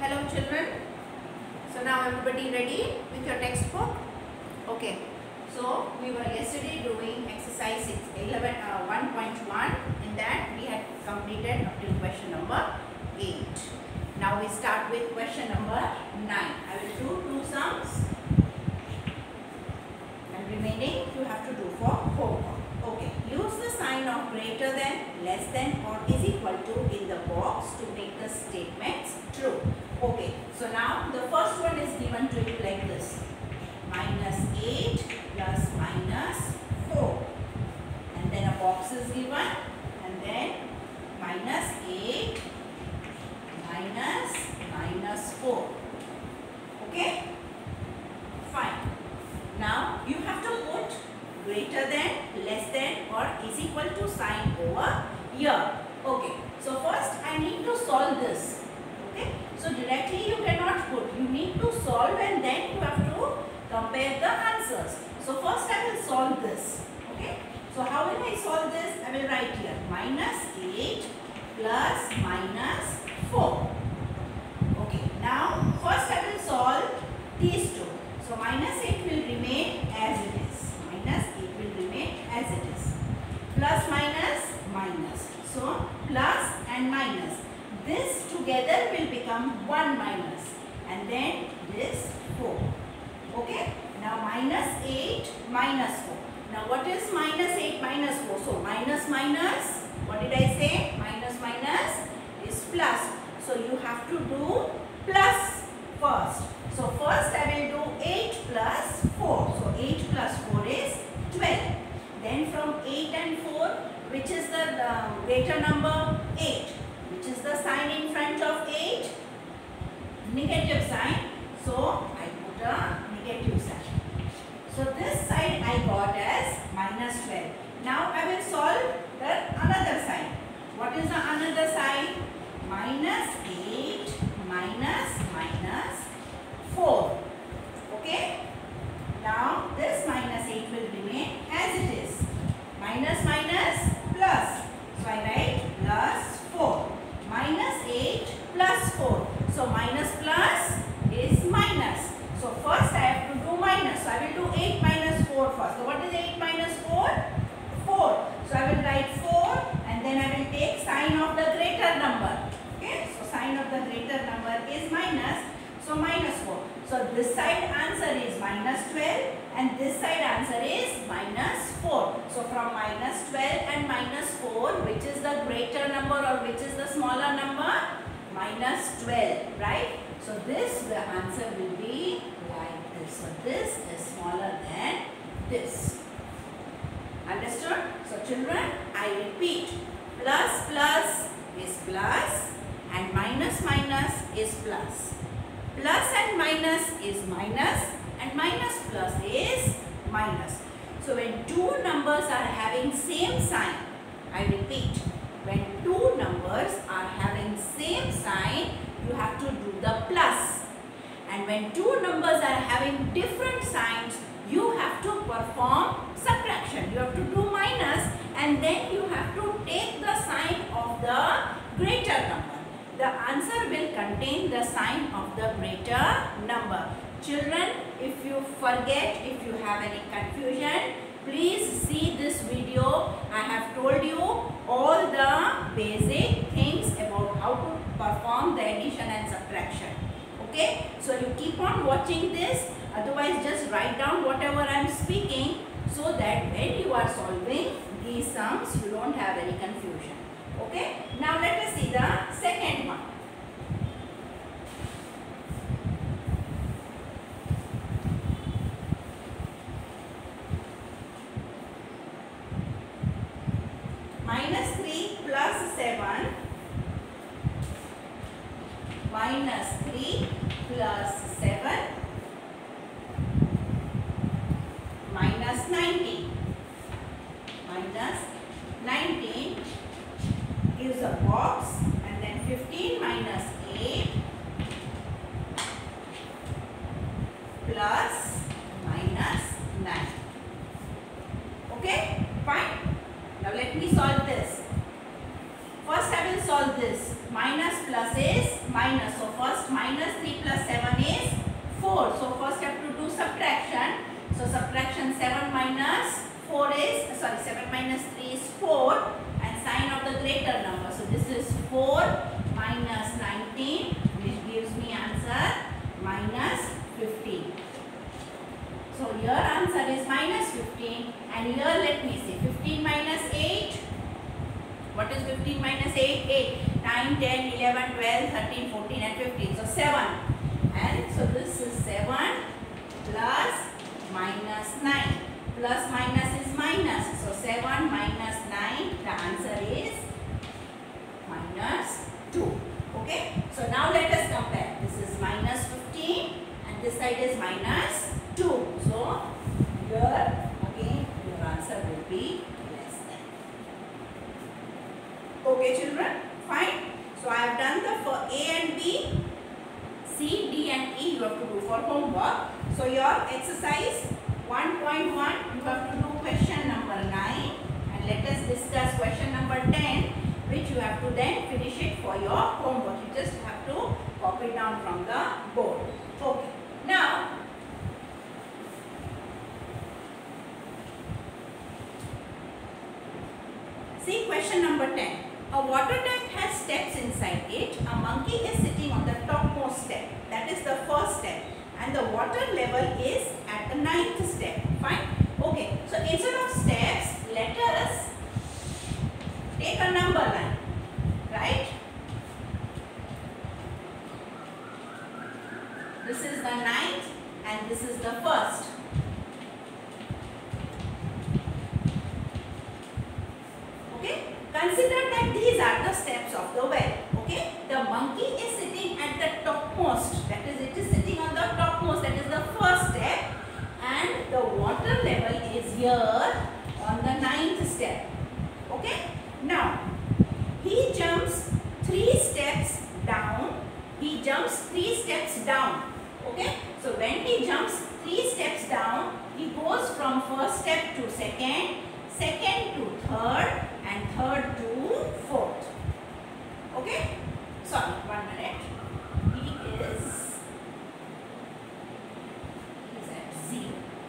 Hello children. So now everybody ready with your textbook? Okay. So we were yesterday doing exercise 1.1. In that we had completed up till question number 8. Now we start with question number 9. I will do two sums and remaining you have to do for homework. Okay. Use the sign of greater than, less than or is equal to in the box to make the statements true. Okay. So now the first one is given to you like this. -8 plus -4. And then a box is given and then -8 minus -4. Okay? Fine. Now you have to put greater than, less than or is equal to sign over here. Okay. So first I need to solve this. Okay. So directly you cannot put. You need to solve and then you have to compare the answers. So first I will solve this. Okay. So how will I solve this? I will write here -8 plus -4. Okay. Now first I will solve these two. So -8 will remain as it is. -8 will remain as it is. Plus minus. So plus and minus. This together will become 1 minus. And then this 4. Okay. Now -8 minus 4. Now what is -8 minus 4? So minus. What did I say? Minus is plus. So you have to do plus first. So first I will do 8 plus 4. So 8 plus 4 is 12. Then from 8 and 4, which is the greater number? 8. Which is the sign in front of 8? Negative sign. So I put a negative sign. So this side I got as -12. Now I will solve the another side. What is the another side? -8 minus 4. Okay. Now this -8 will remain as it is. Minus plus. So I write plus 4. -8 plus 4. So minus plus is minus. So first I have to do minus. So I will do 8 minus 4 first. So what is 8 minus 4? 4. So I will write 4 and then I will take sign of the greater number. Okay. So sign of the greater number is minus. So -4. So this side answer is -12 and this side answer is -4. So from -12 and -4, which is the greater number or which is the smaller number? -12, right? So this, the answer will be like this. So this is smaller than this. Understood? So children, I repeat. Plus is plus and minus is plus. Plus and minus is minus and minus plus is minus. So when two numbers are having same sign, I repeat, when two numbers are having same sign, you have to do the plus. And when two numbers are having different signs, you have to perform subtraction. You have to do minus and then you have to take the sign of the greater number. The answer will contain the sign of the greater number. Children, if you forget, if you have any confusion, please see this video. I have told you all the basic things about how to perform the addition and subtraction. Okay? So you keep on watching this. Otherwise, just write down whatever I am speaking so that when you are solving these sums, you don't have any confusion. Okay? Now let us see the second one. -3 plus 7 -3 plus 7 -19. -19 gives a box and then 15 minus 8 plus -9. Okay, fine. Now let me solve this. First I will solve this. Minus plus is minus. So first minus 15. And here let me see, 15 minus 8. What is 15 minus 8? 8. 9, 10, 11, 12, 13, 14 and 15. So 7. And so this is 7 plus minus 9. Plus minus is minus. So 7 minus 9. The answer is minus 2. Okay. So now let us compare. This is minus 15 and this side is minus 2. So here again your answer will be less than. Okay children, fine. So I have done the for A and B, C, D and E you have to do for homework. So your exercise 1.1 you have to do question number 9 and let us discuss question number 10 which you have to then finish it for your homework. You just have to copy it down from the board. Okay. Now see question number 10. A water tank has steps inside it. A monkey is sitting on the topmost step. That is the first step. And the water level is at the 9th step. Fine. Okay. So instead of steps, let us take a number line. Right? This is the 9th and this is the first. Okay? Consider that these are the steps of the well. Okay? The monkey is sitting at the topmost. That is, it is sitting on the topmost. That is the first step. And the water level is here on the 9th step. Okay? Now, he jumps 3 steps down. He jumps 3 steps down. Okay? So, when he jumps 3 steps down, he goes from first step to second, second to third, and third to fourth. Okay? Sorry, 1 minute. He is at 0.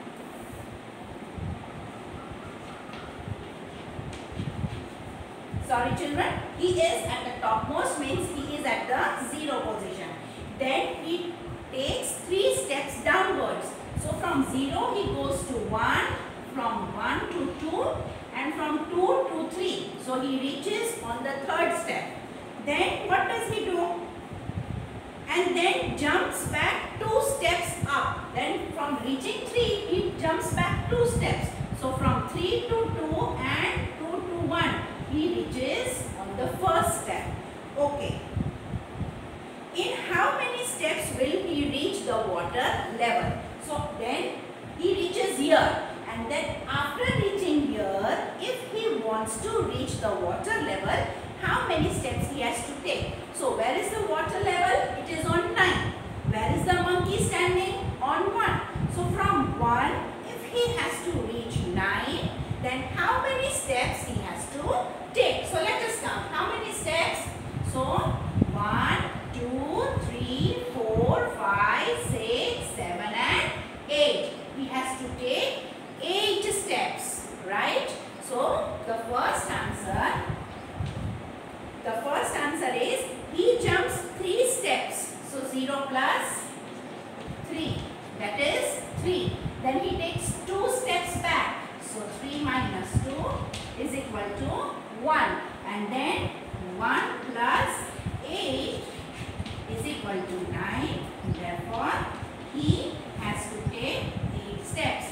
Sorry children, he is at the topmost means he is at the 0 position. Then he takes 3 steps downwards. So from 0 he goes to 1, from 1 to 2 and from 2 to 3. So he reaches on the third step. Then what does he do? And then jumps back 2 steps up. Then from reaching 3 he jumps back 2 steps. So from 3 to 2 and 2 to 1 he reaches on the first step. Okay. In how many steps will he reach the water level? So then he reaches here. And then after reaching here, if he wants to reach the water level, how many steps he has to take? So where is the water level? It is on 9. Where is the monkey standing? On 1. So from 1, if he has to reach 9, then how many steps he has to take? So let us count. How many steps? So 1, 2, 3, 4, 5, 6, 7 and 8. He has to take 8 steps, right? So the first answer is he jumps 3 steps. So 0 plus 3, that is 3. Then he takes 2 steps back. So 3 minus 2 is equal to 1. And then 1 plus 8 is equal to 9. Therefore, he has to take 8 steps.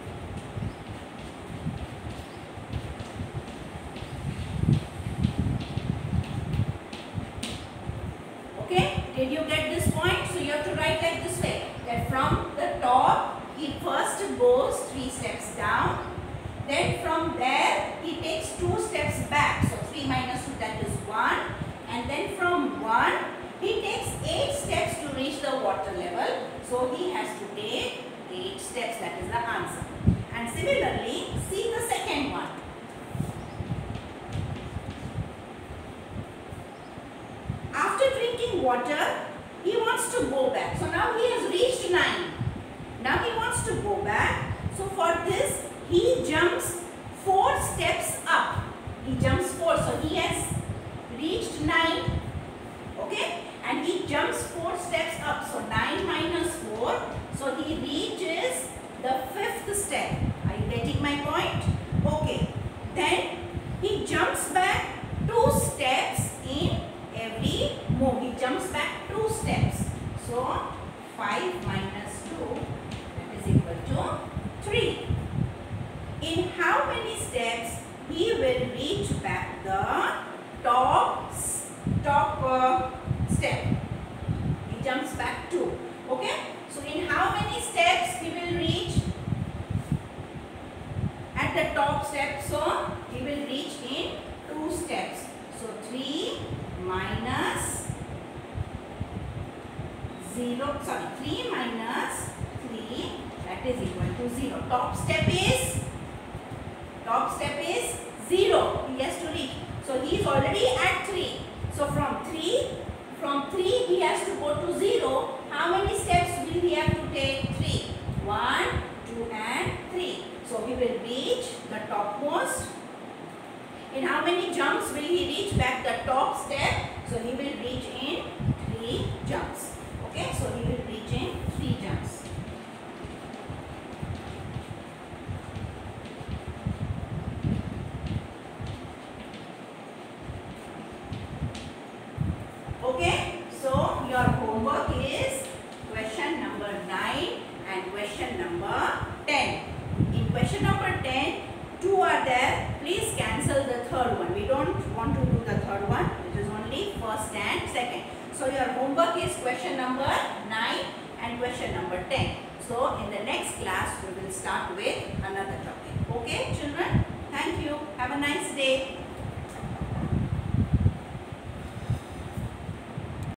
Okay, did you get this point? So you have to write like this way, that from the top he first goes 3 steps down, then from there he takes 2 steps back. So 3 minus 2, that is 1, and then from 1 he takes 8 steps to reach the water level. So he has to take 8 steps. That is the answer. And similarly, see the second one. After drinking water, he wants to go back. So now he has reached 9. Now he wants to go back. So for this, he jumps 4 steps up. He jumps 4. So he has reached 9. Okay? And he jumps 4 steps up. So 9 minus 4. So he reaches the 5th step. Are you getting my Then he jumps back 2 steps in every move. He jumps back 2 steps. So 5 minus 2, that is equal to 3. In how many steps he will reach back the top step? He jumps back 2. Okay. So in how many steps he will reach at the top step? So he will reach in 2 steps. So 3 minus 0. Sorry, 3 minus 3, that is equal to 0. Top step is 0. He has to reach. So he is already at 3. So from 3 he has to go to 0. How many steps will he have to take? 3. 1, 2 and 3. So he will reach the topmost. In how many jumps will he reach back the top step? So he will reach in 3 jumps. Okay, so he will reach in 3 jumps. Okay, so your homework is question number 9 and question number 10. In question number 10, 2 are there. Please cancel the third one. We don't want to do the third one. It is only first and second. So your homework is question number 9 and question number 10. So in the next class, we will start with another topic. Okay, children? Thank you. Have a nice day.